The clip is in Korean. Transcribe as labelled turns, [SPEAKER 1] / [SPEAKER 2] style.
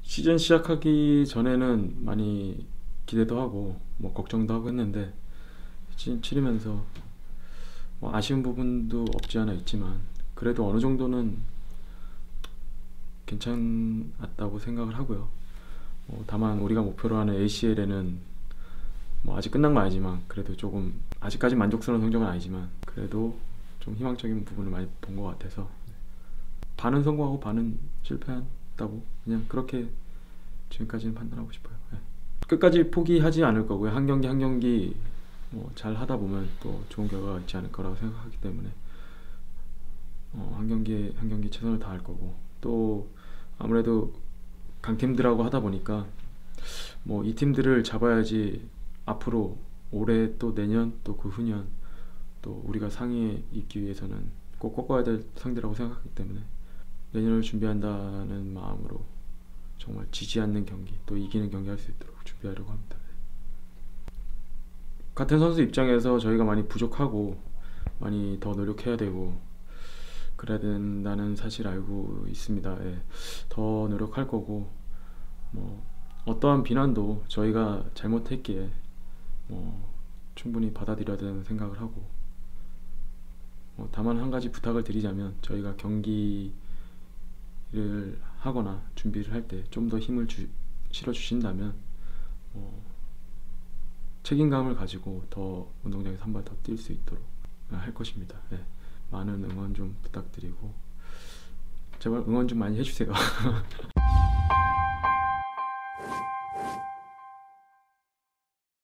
[SPEAKER 1] 시즌 시작하기 전에는 많이 기대도 하고 뭐 걱정도 하고 했는데 시즌 치르면서 뭐 아쉬운 부분도 없지 않아 있지만 그래도 어느 정도는 괜찮았다고 생각을 하고요. 다만 우리가 목표로 하는 ACL에는 뭐 아직 끝난 건 아니지만 그래도 조금 아직까지 만족스러운 성적은 아니지만 그래도 좀 희망적인 부분을 많이 본 것 같아서 반은 성공하고 반은 실패했다고 그냥 그렇게 지금까지는 판단하고 싶어요. 네. 끝까지 포기하지 않을 거고요. 한 경기 한 경기 뭐 잘 하다 보면 또 좋은 결과가 있지 않을 거라고 생각하기 때문에 한 경기에 한 경기 최선을 다할 거고 또 아무래도 강팀들하고 하다 보니까 뭐 이 팀들을 잡아야지 앞으로 올해 또 내년 또 그 후년 또 우리가 상위에 있기 위해서는 꼭 꺾어야 될 상대라고 생각하기 때문에 내년을 준비한다는 마음으로 정말 지지 않는 경기 또 이기는 경기 할 수 있도록 준비하려고 합니다. 같은 선수 입장에서 저희가 많이 부족하고 많이 더 노력해야 되고 그래야 된다는 사실 알고 있습니다. 예. 더 노력할 거고 뭐 어떠한 비난도 저희가 잘못했기에 뭐 충분히 받아들여야 되는 생각을 하고 다만 한 가지 부탁을 드리자면 저희가 경기를 하거나 준비를 할 때 좀 더 힘을 실어 주신다면 책임감을 가지고 더 운동장에서 한 발 더 뛸 수 있도록 할 것입니다. 네. 많은 응원 좀 부탁드리고 제발 응원 좀 많이 해주세요.